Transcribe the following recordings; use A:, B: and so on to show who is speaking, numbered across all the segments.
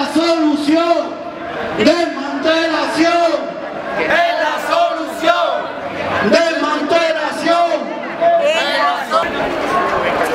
A: solución. Desmantelación.
B: Es la solución.
A: Desmantelación.
B: Es la solución.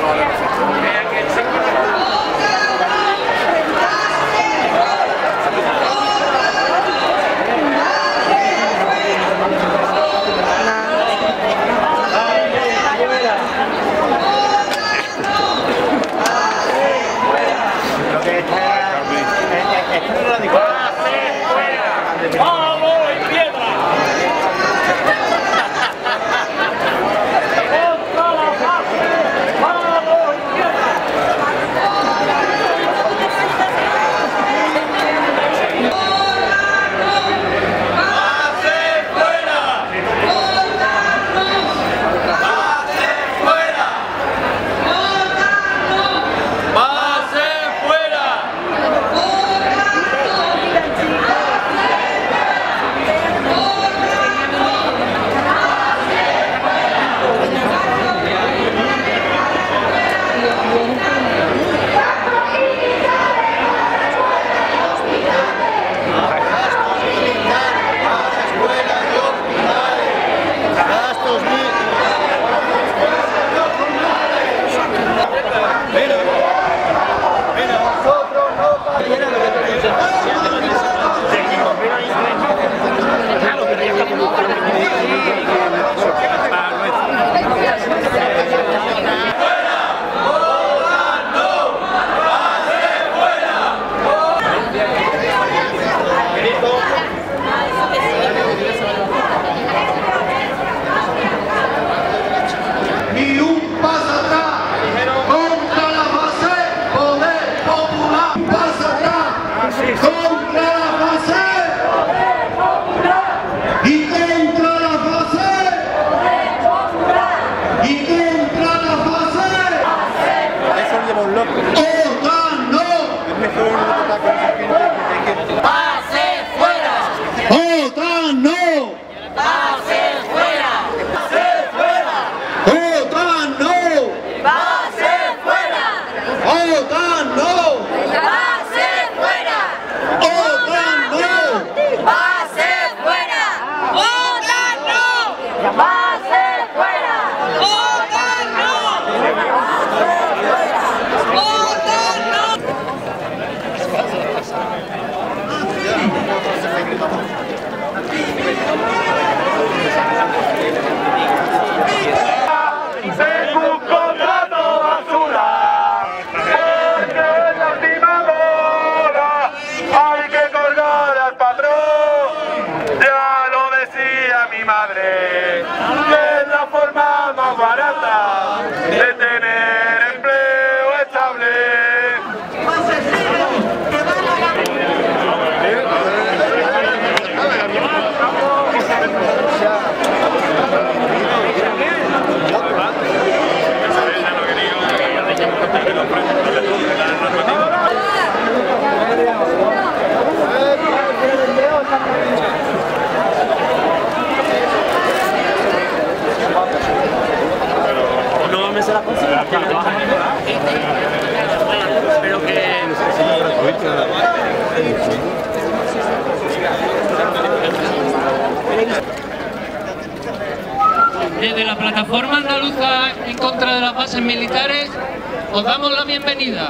C: Desde la plataforma andaluza en contra de las bases militares, os damos la bienvenida.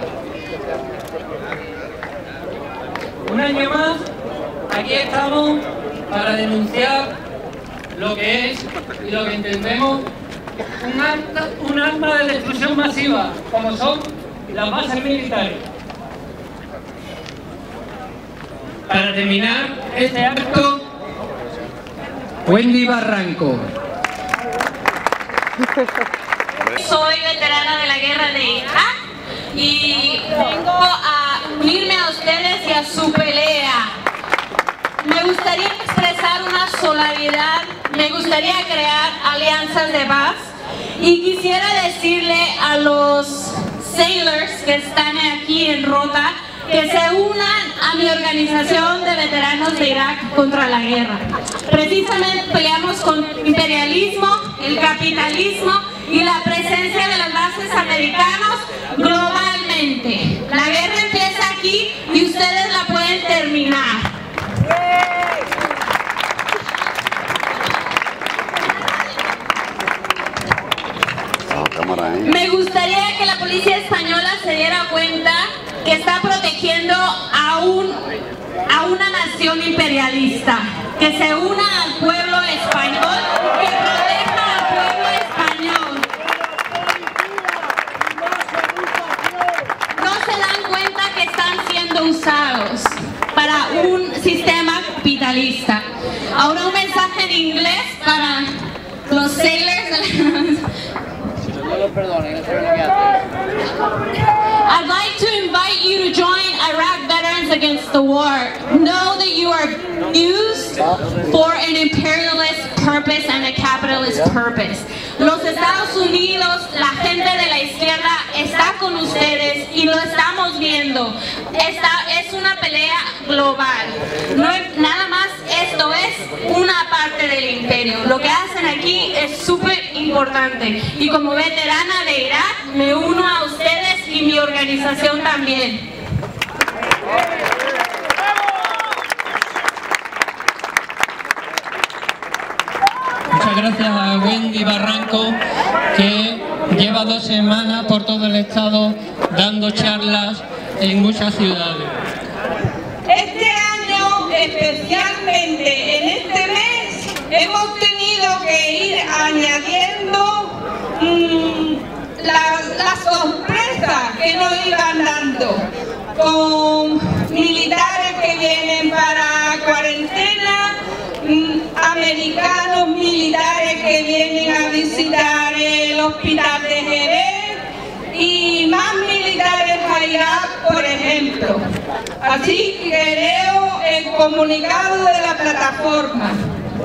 C: Un año más, aquí estamos para denunciar lo que es y lo que entendemos un arma de destrucción masiva, como son las bases militares. Para terminar este acto, Wendy Barranco.
D: Soy veterana de la guerra de Irak y vengo a unirme a ustedes y a su pelea. Me gustaría expresar una solidaridad, me gustaría crear alianzas de paz y quisiera decirle a los sailors que están aquí en Rota que se unan a mi organización de veteranos de Irak contra la guerra. Precisamente peleamos con el imperialismo, el capitalismo y la presencia de los bases americanos globalmente. La guerra empieza aquí y ustedes ustedes la pueden terminar. Me gustaría que la policía española se diera cuenta que está protegiendo a una nación imperialista, que se una al pueblo español, que proteja al pueblo español. No se dan cuenta que están siendo usados para un sistema capitalista. Ahora un mensaje en inglés para los sailors. I'd like to invite you to join Iraq Veterans Against the War. Know that you are used for an imperialist purpose and a capitalist purpose. Los Estados Unidos, la gente de la izquierda está con ustedes y lo estamos viendo. Esta es una pelea global. No es nada más, esto es una parte del imperio. Lo que hacen aquí es súper importante. Y como veterana de Irak, me uno a ustedes y mi organización también.
C: Muchas gracias a Wendy Barranco, que lleva 2 semanas por todo el estado dando charlas en muchas ciudades.
A: Este año, especialmente en este mes, hemos tenido que ir añadiendo las sorpresas que nos iban dando, con militares que vienen para cuarentena, americanos militares que vienen a visitar el hospital de Jerez y más militares a Irak, por ejemplo. Así que leo el comunicado de la plataforma.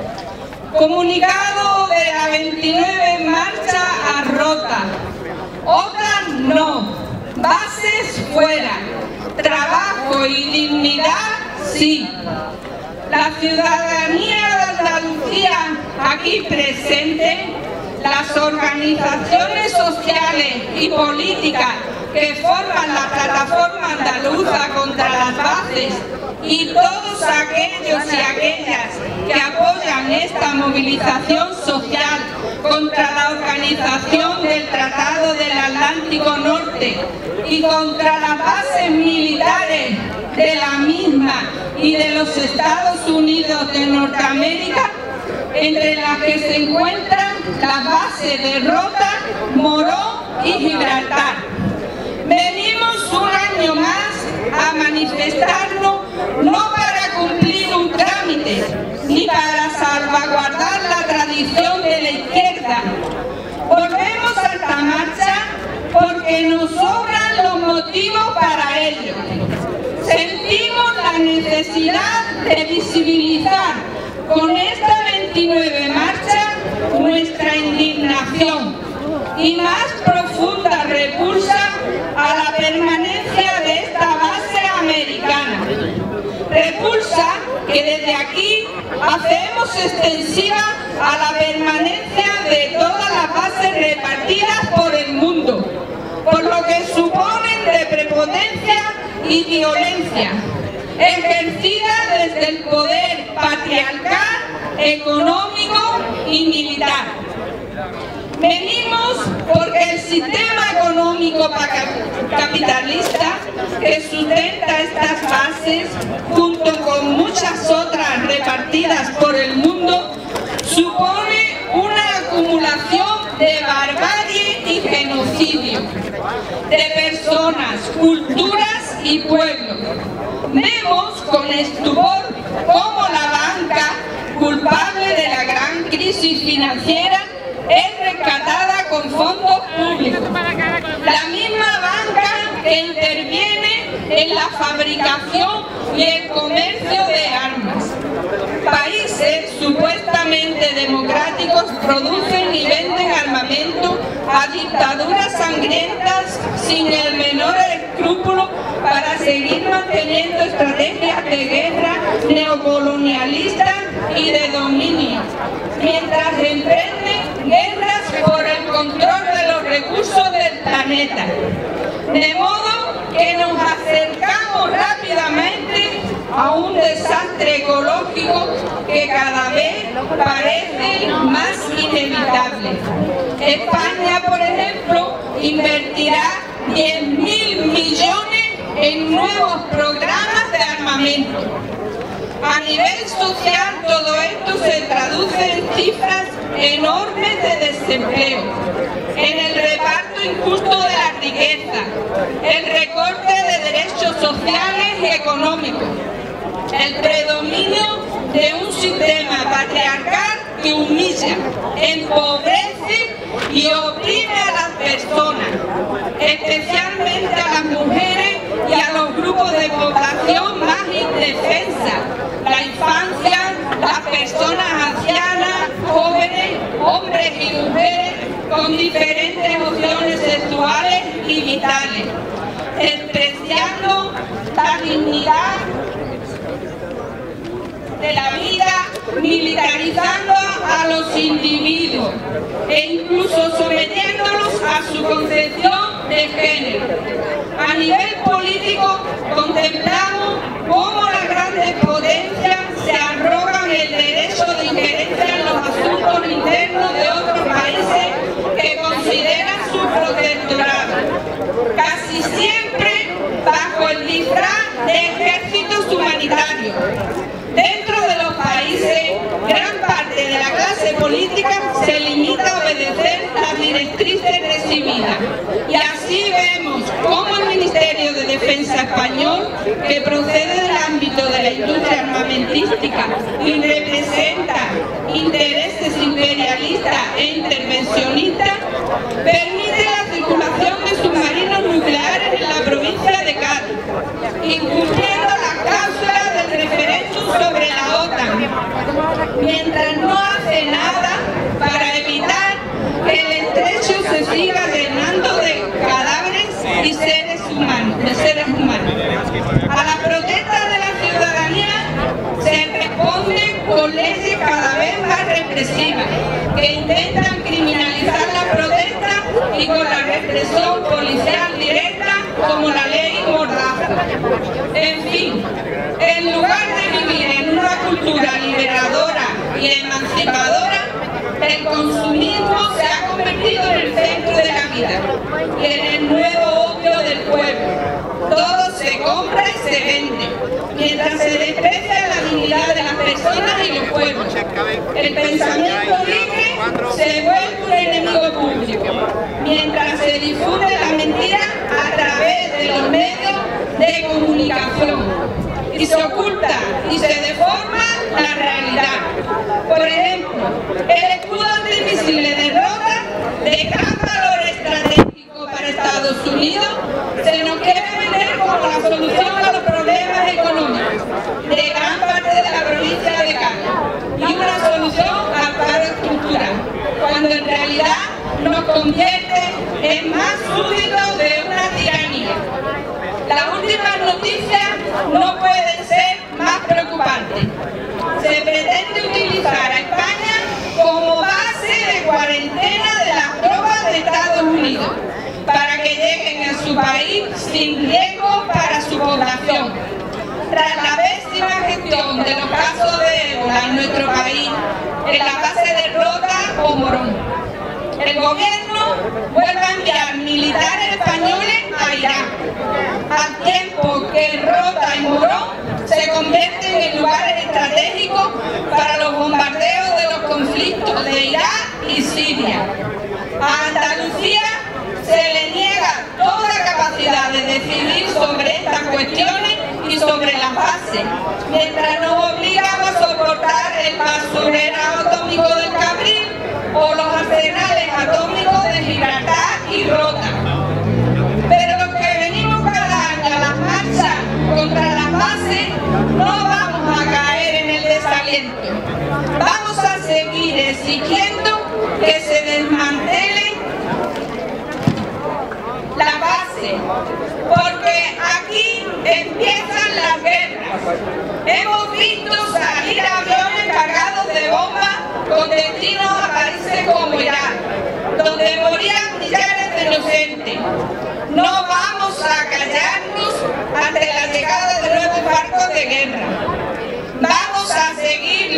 A: Comunicado de la 29 en marcha a Rota. Otras no. Bases fuera. Trabajo y dignidad sí. La ciudadanía de Andalucía aquí presente, las organizaciones sociales y políticas que forman la plataforma andaluza contra las bases y todos aquellos y aquellas que apoyan esta movilización social contra la organización del Tratado del Atlántico Norte y contra las bases militares de la misma y de los Estados Unidos de Norteamérica, entre las que se encuentran las bases de Rota, Morón y Gibraltar. Venimos un año más a manifestarnos no para cumplir un trámite, ni para salvaguardar la tradición de la izquierda. Volvemos a esta marcha porque nos sobran los motivos para ello. Sentimos la necesidad de visibilizar con esta 29 marcha nuestra indignación y más profunda repulsa a la permanencia de esta base americana. Repulsa que desde aquí hacemos extensiva a la permanencia de todas las bases repartidas por el mundo, por lo que suponen de prepotencia y violencia, ejercida desde el poder patriarcal, económico y militar. Venimos porque el sistema económico capitalista que sustenta estas bases, junto con muchas otras repartidas por el mundo, supone una acumulación de barbarie y genocidio de personas, culturas y pueblos. Vemos con estupor cómo la banca, culpable de la gran crisis financiera, es rescatada con fondos públicos. La misma banca que interviene en la fabricación y el comercio de armas. Países supuestamente democráticos producen y venden armamento a dictaduras sangrientas sin el menor escrúpulo para seguir manteniendo estrategias de guerra neocolonialistas y de dominio, mientras emprenden guerras por el control de los recursos del planeta. De modo que nos acercamos rápidamente a un desastre ecológico que cada vez parece más inevitable. España, por ejemplo, invertirá 10.000 millones en nuevos programas de armamento. A nivel social, todo esto se traduce en cifras enormes de desempleo, en el reparto injusto de la riqueza, el recorte de derechos sociales y económicos, el predominio de un sistema patriarcal que humilla, empobrece y oprime a las personas, especialmente a las mujeres y a los grupos de población más indefensas, la infancia, las personas ancianas, jóvenes, hombres y mujeres con diferentes opciones sexuales y vitales, despreciando la dignidad de la vida, militarizando a los individuos e incluso sometiéndolos a su concepción de género. A nivel político contemplamos cómo las grandes potencias se arrogan el derecho de injerencia en los asuntos internos de otros países que consideran su protectorado, casi siempre bajo el disfraz de ejércitos humanitarios. Dentro de los países, gran parte de la clase política se limita a obedecer las directrices recibidas. Y así vemos cómo el Ministerio de Defensa español, que procede del ámbito de la industria armamentística y representa intereses imperialistas e intervencionistas, permite la circulación de submarinos nucleares en la provincia de Cádiz, incumpliendo las cláusulas del referéndum sobre la OTAN, mientras no hace nada para evitar que el estrecho se siga llenando de cadáveres y seres humanos. A la protesta de la ciudadanía se responde con leyes cada vez más represivas que intentan criminalizar la protesta y con la represión policial directa como la ley Mordaza. En fin, en lugar de vivir en una cultura liberadora y emancipadora, el consumismo se ha convertido en el centro de la vida y en el nuevo opio del pueblo. Todo se compra y se vende, mientras se desprecia la dignidad de las personas y los pueblos. El pensamiento libre se vuelve un enemigo público, mientras se difunde la mentira a través de los medios de comunicación y se oculta y se deforma la realidad. Por ejemplo, el escudo antimisiles de Rota, de gran valor estratégico para Estados Unidos, se nos quiere vender como la solución a los problemas económicos de gran parte de la provincia de Cádiz y una solución al paro estructural, cuando en realidad nos convierte en más súbditos de una tiranía. Las últimas noticias no pueden ser más preocupantes. Se pretende utilizar a España como base de cuarentena de las tropas de Estados Unidos para que lleguen a su país sin riesgo para su población. Tras la pésima gestión de los casos de ébola en nuestro país, en la base de Rota o Morón, el gobierno vuelve a enviar militares españoles a Irak, al tiempo que Rota y Morón se convierten en lugares estratégicos para los bombardeos de los conflictos de Irak y Siria. A Andalucía se le niega toda capacidad de decidir sobre estas cuestiones y sobre las bases, mientras nos obligamos a soportar el basurero atómico del Cabril o los arsenales atómicos de Gibraltar y Rota. Pero los que venimos cada año a las marchas contra las bases no vamos a caer en el desaliento. Vamos a seguir exigiendo que se desmantelen la base, porque aquí empiezan las guerras. Hemos visto salir aviones cargados de bombas con destinos a países como Irak, donde morían millares de inocentes. No vamos a callarnos ante la llegada de nuevos barcos de guerra.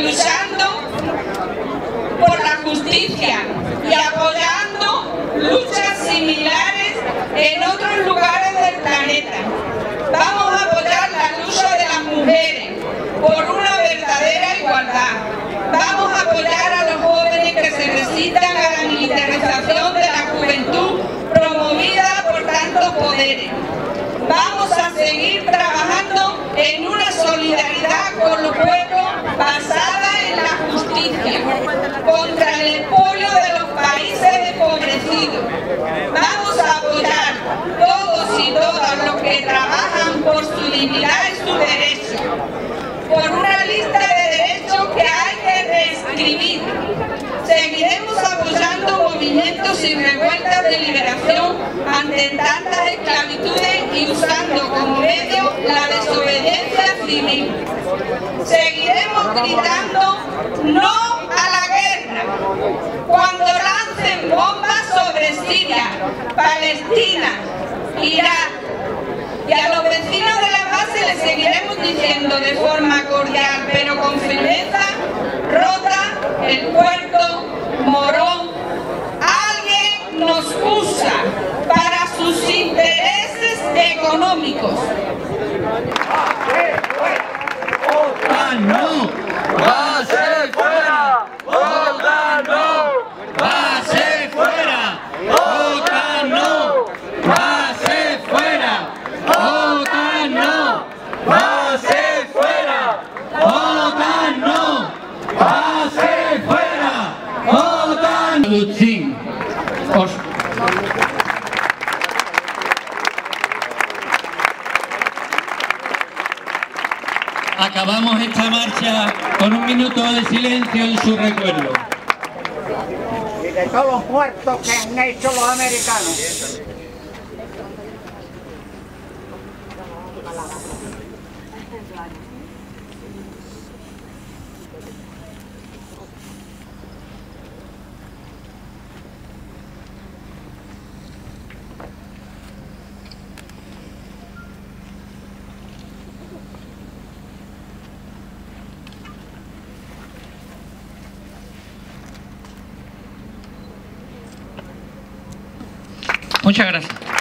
A: luchando por la justicia y apoyando luchas similares en otros lugares del planeta. Vamos a apoyar la lucha de las mujeres por una verdadera igualdad. Vamos a apoyar a los jóvenes que se resistan a la militarización de la juventud promovida por tantos poderes. Vamos a seguir trabajando en una solidaridad con los pueblos basada en la justicia, contra el expolio de los países empobrecidos. Vamos a apoyar todos y todas los que trabajan por su dignidad y su derecho, por una lista de derechos que hay que reescribir. Seguiremos apoyando movimientos y revueltas de liberación ante tantas esclavitudes y usando como medio la desobediencia civil. Seguiremos gritando no a la guerra cuando lancen bombas sobre Siria, Palestina, Irak. Y a los vecinos de la base les seguiremos diciendo de forma cordial, pero con firmeza: Rota, El Puerto, Morón, alguien nos usa para sus intereses económicos.
C: ¡OTAN no!
B: ¡Base fuera! ¡OTAN no!
C: ¡Base fuera! ¡OTAN no! ¡Base fuera! ¡OTAN no!
B: ¡Base fuera!
C: ¡OTAN no! ¡Base fuera! ¡OTAN! Agustín, acabamos esta marcha con un minuto de silencio en su recuerdo.
E: Y de todos los muertos que han hecho los americanos.
C: Muchas gracias.